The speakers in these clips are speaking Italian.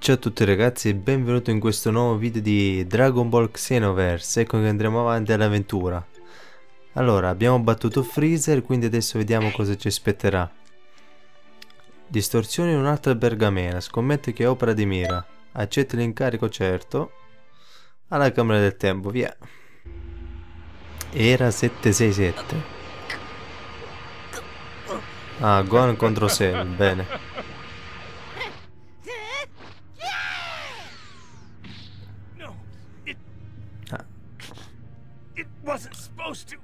Ciao a tutti ragazzi e benvenuti in questo nuovo video di Dragon Ball Xenoverse. Ecco che andremo avanti all'avventura. Allora, abbiamo battuto Freezer, quindi adesso vediamo cosa ci aspetterà. Distorsione in un'altra pergamena, scommetto che è opera di Mira. Accetti l'incarico, certo. Alla Camera del Tempo, via. Era 767. Ah, Gohan contro Cell, bene. Ah. It wasn't supposed to.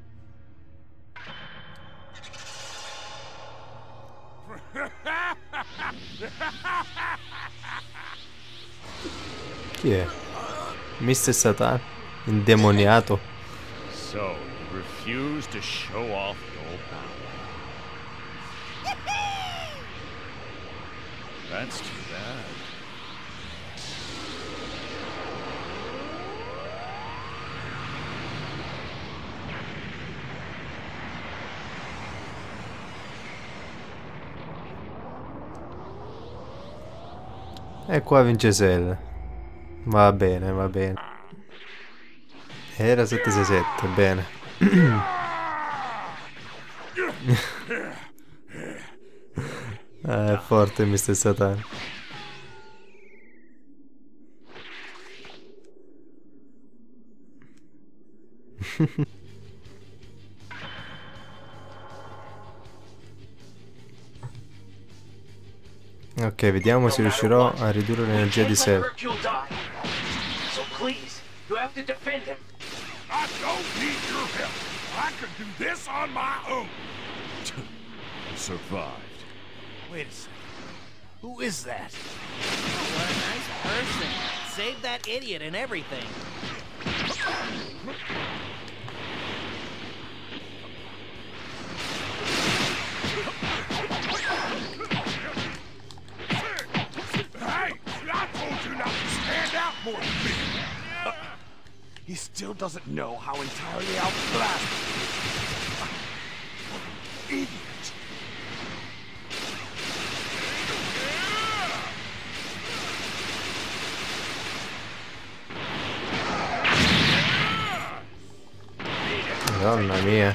Chi è? Mr. Satan? Indemoniato? So, you refuse to show off your power. That's too bad. E qua vince Cell. Va bene, va bene. Era 767, bene. È forte Mr. Satan. Ok, vediamo se riuscirò a ridurre l'energia di Cell. So please, you have to defend him. I don't need your help. I can do this on my own. Survived. Wait a second. Who is that? What a nice person. Saved that idiot and everything. Hey, I told you not to stand out more than me. He still doesn't know how entirely outclassed. Idiot. Madonna mia.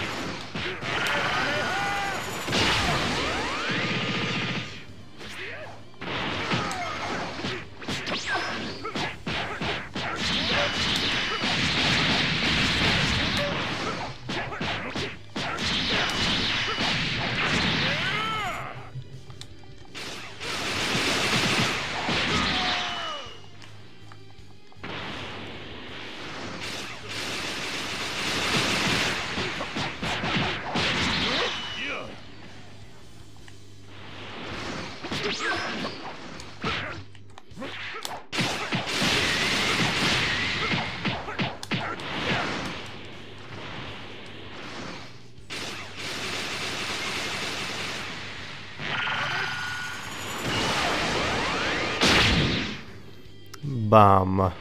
Bam.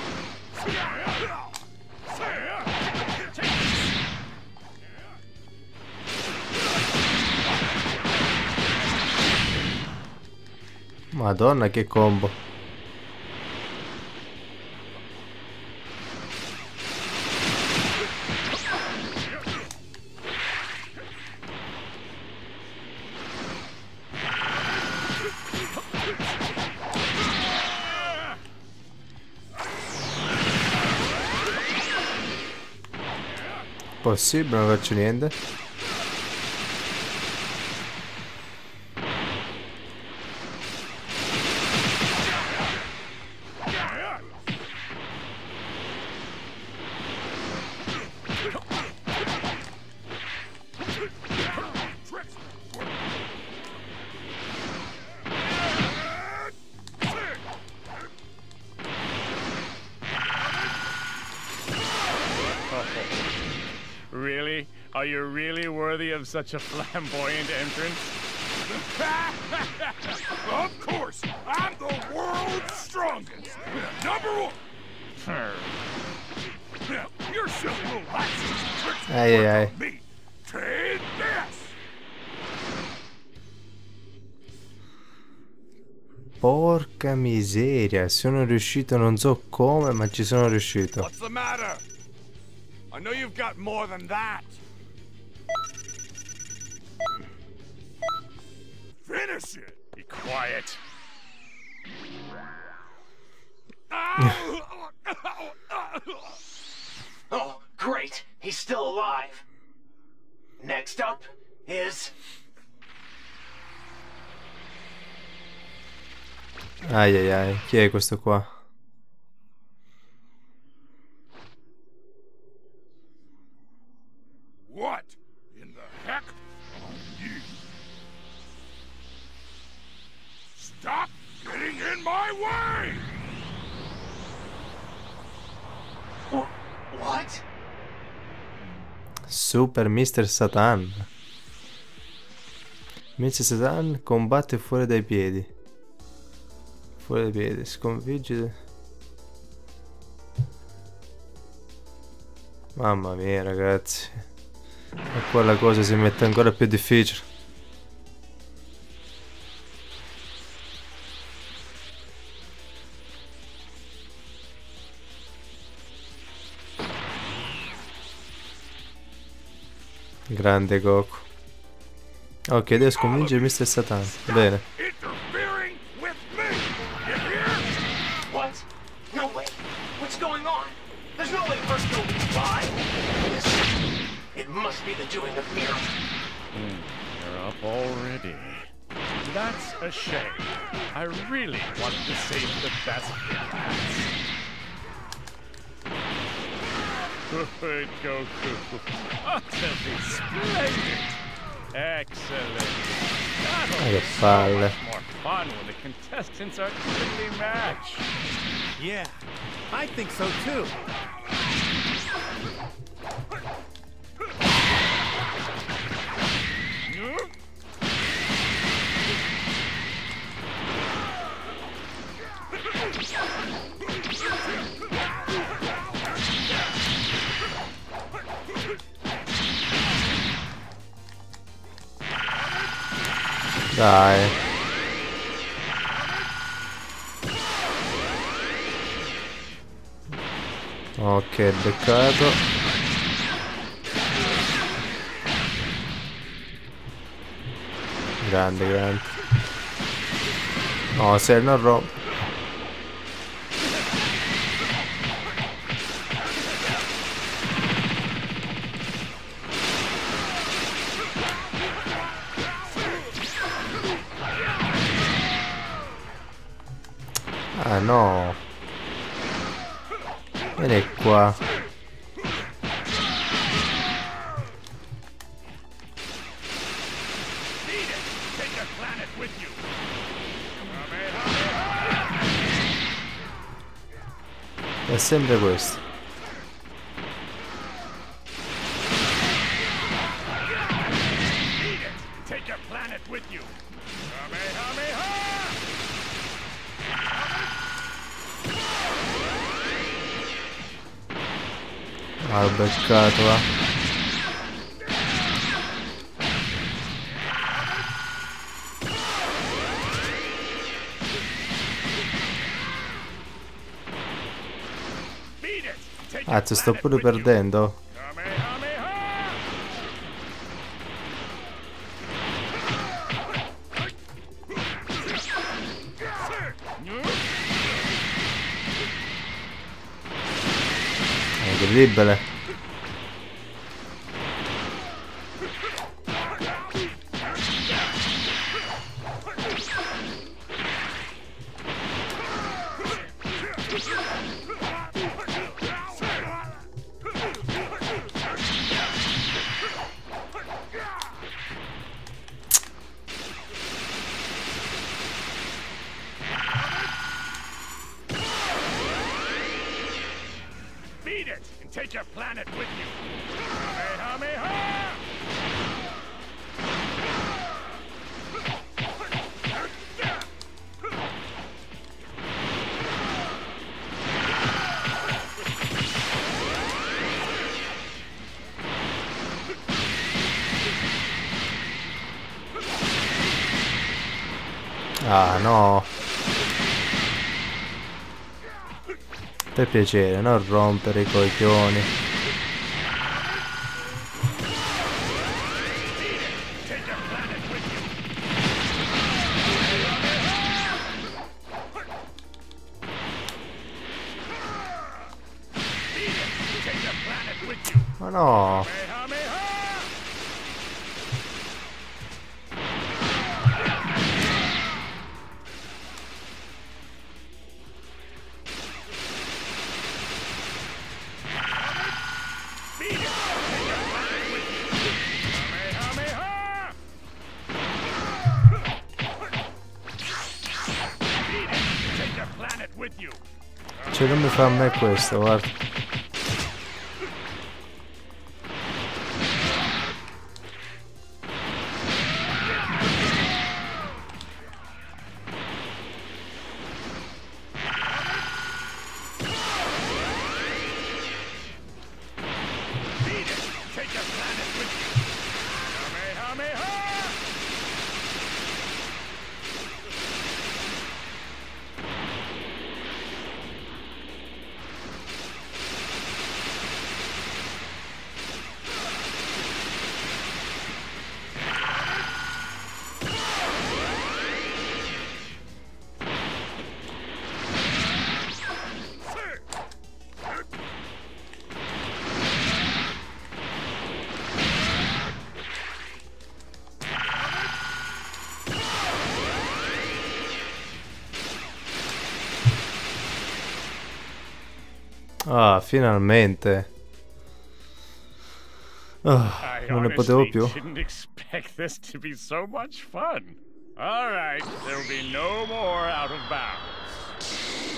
Madonna che combo. Possibile, non faccio niente. Really? Are you really worthy of such a flamboyant entrance? Of course! I'm the world's strongest! #1! Your silly little laxes and tricks Ai, ai, ai. on me! Take this! Porca miseria, sono riuscito, non so come, ma ci sono riuscito. What's the matter? I know you've got more than that. Finish it. Be quiet. Oh, great. He's still alive. Next up is... Ai ai ai, chi è questo qua? What in the heck are you? Stop getting in my way! What? Super Mr. Satan. Mr. Satan combatte fuori dai piedi. Fuori dai piedi, sconfigge. Mamma mia ragazzi. E qua la cosa si mette ancora più difficile. Grande Goku. Ok, adesso sconfigge Mr. Satan. Bene. Interfering with me! You hear? What? No way. What's going on? There's no way first go by. It must be the doing of Mira. You're up already. That's a shame. I really wanted to save the best for last. Good Goku. Utterly splendid. Excellent. Che palle. More fun when the contestants are evenly matched. Yeah, I think so too. Dai. Ok, beccato. Grande, grande. No, se non rompo. Ah no. Vieni qua. Take your planet with you. È sempre questo. Take your planet with you. Ah, ho beccato, va. Cazzo, sto pure perdendo. È incredibile. Beat it and take your planet with you. Ah no. Per piacere, non rompere i coglioni. Ma no! Cioè non mi fa a me questo, guarda. Ah, finalmente. I non ne potevo honestly più. didn't expect this to be so much fun. All right, there'll be no more out of bounds.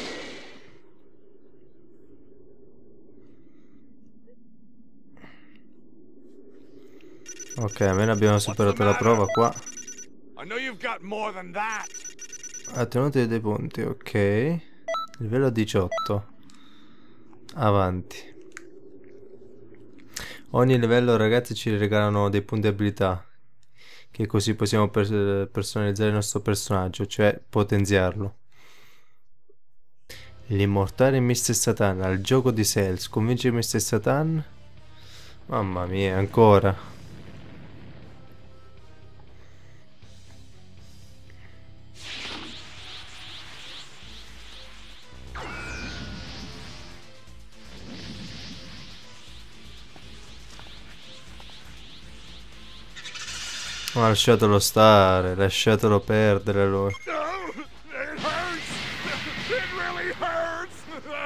Ok, almeno abbiamo superato la prova qua. I know you've got more than that. Ha tenuto dei punti, ok. Livello 18. Avanti. Ogni livello, ragazzi, ci regalano dei punti abilità, che così possiamo personalizzare il nostro personaggio, cioè potenziarlo. L'immortale Mr. Satan al gioco di Cell. Sconfiggere Mr. Satan. Mamma mia, ancora. Ma lasciatelo stare, lasciatelo perdere lui. No, it hurts. It really hurts.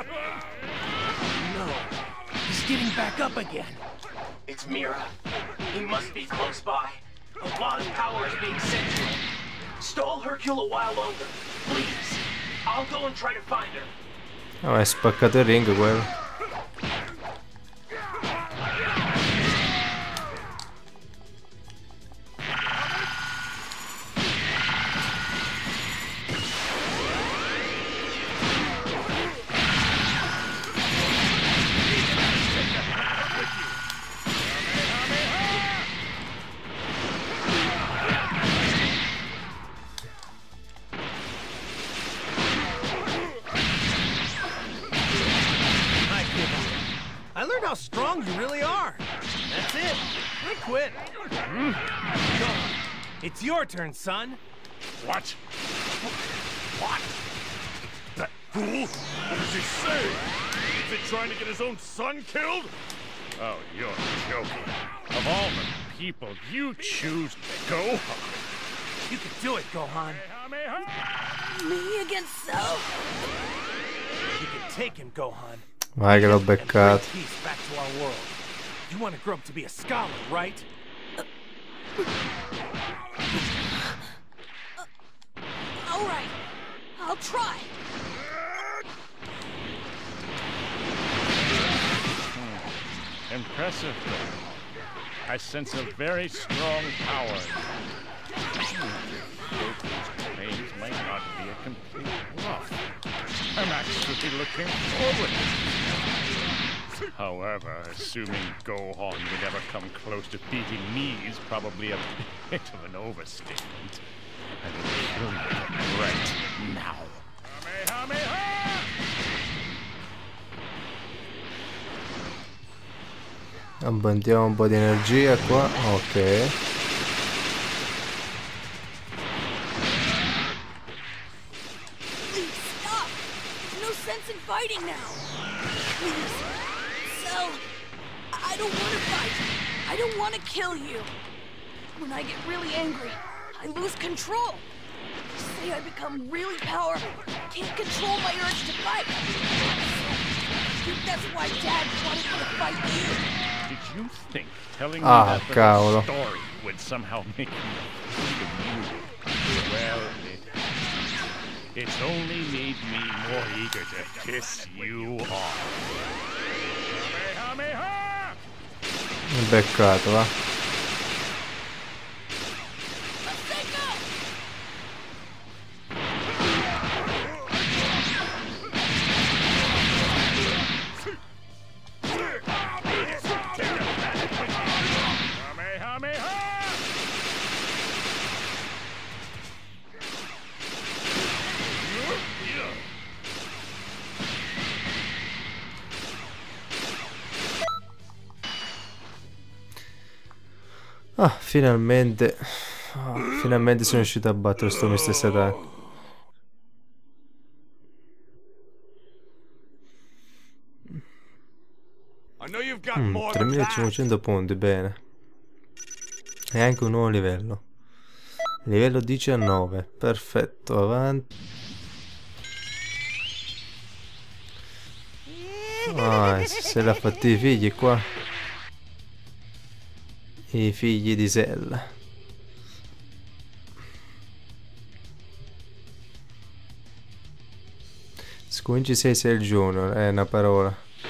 No, he's getting back up again. It's Mira. He must be close by. A lot of power is being sent to him. Stall Hercule a while longer, please. I'll go and try to find her. Ma è spaccato il ring quello. I learned how strong you really are. That's it. I quit. Go on. It's your turn, son. What? What? That fool? What does he say? Is he trying to get his own son killed? Oh, you're joking. Of all the people, you choose Gohan. You can do it, Gohan. Me against Cell? You can take him, Gohan. Vai che l'ho And bring beccato. peace back to our world. You want to grow up to be a scholar, right? All right, I'll try. Impressive. I sense a very strong power. Goku's claims might not be a complete bluff. I'm actually looking forward to it. However, assuming Gohan would ever come close to beating me is probably a bit of an overstatement. I will kill you right now. Abbondiamo un po' di energia qua. Ok. Please stop. There's no sense in fighting now. Please. So, I don't want to fight. I don't want to kill you. When I get really angry, I lose control. Say I become really powerful. Can't control my urge to fight. I think that's why Dad wanted me to fight you. Did you think telling me Ah, that cavolo. little story would somehow make me afraid of you? Well, it's only made me more eager to piss you off. Kamehameha! Beccato, va. Ah, finalmente. Finalmente sono riuscito a battere sto Mr. Satan. I know you've got 3500 punti, bene. E anche un nuovo livello. Livello 19, perfetto, avanti. Ah, se l'ha fatti i figli qua. I figli di Cell. Squinci 6 Cell Junior, è una parola.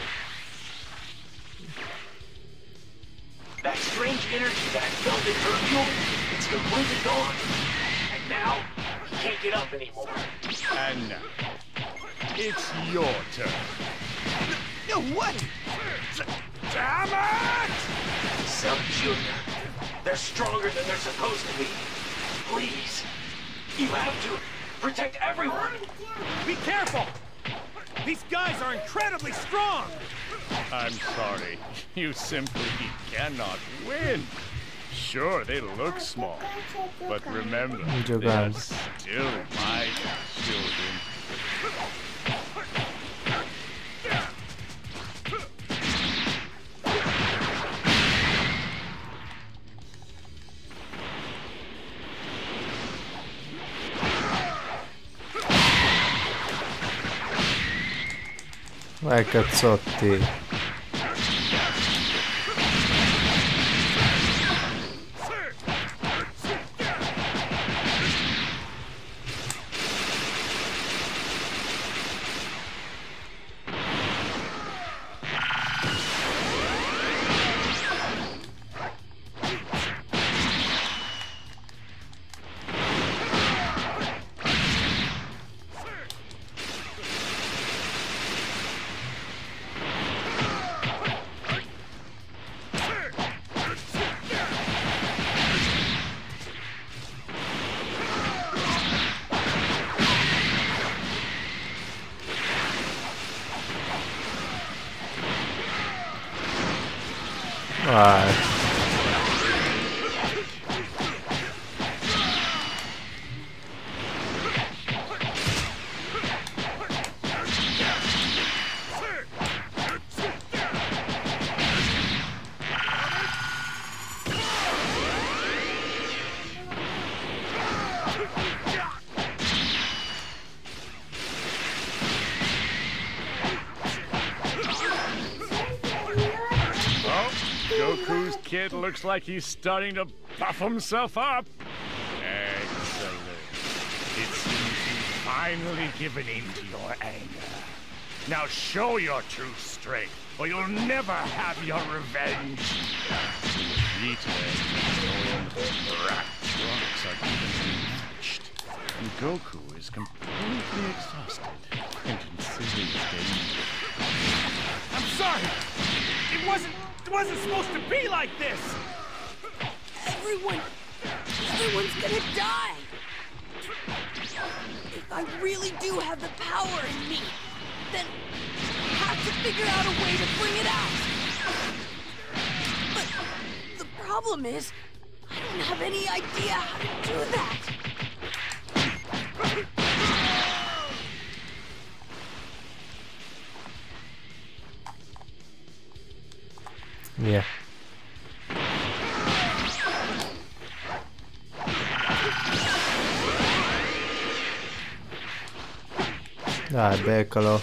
That strange energy that I felt in Hercule, it's completely gone. And now, he can't get up anymore. And now, it's your turn. No, what? Damn it! Cell Jr., they're stronger than they're supposed to be. Please, you have to protect everyone. Be careful! These guys are incredibly strong! I'm sorry. You simply cannot win. Sure, they look small, but remember, they're still my children. Vai cazzotti. Vai. Goku's kid looks like he's starting to buff himself up. Excellent. It seems you've finally given in to your anger. Now show your true strength, or you'll never have your revenge. Vegeta and Rat Trunks are evenly matched, and Goku is completely exhausted and in serious danger. I'm sorry! It wasn't supposed to be like this! Everyone's gonna die! If I really do have the power in me, then I have to figure out a way to bring it out! problem is, I don't have any idea how to do that. Via. Dai, beccalo.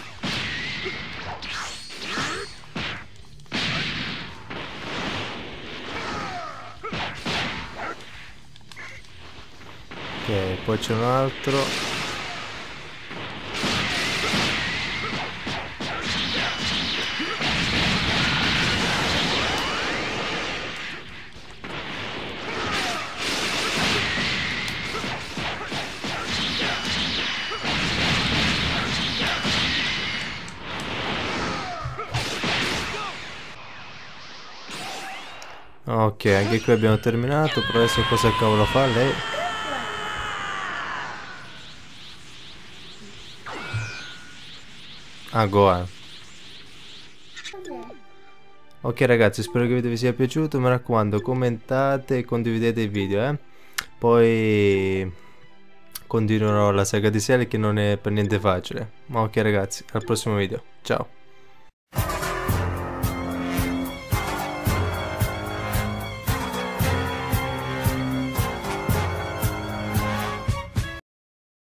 Ok, poi c'è un altro. Ok, anche qui abbiamo terminato, però adesso cosa cavolo fa lei? Ah, Gohan. Ok ragazzi, spero che il video vi sia piaciuto, mi raccomando commentate e condividete il video, Poi continuerò la saga di Cell che non è per niente facile. Ma ok ragazzi, al prossimo video, ciao.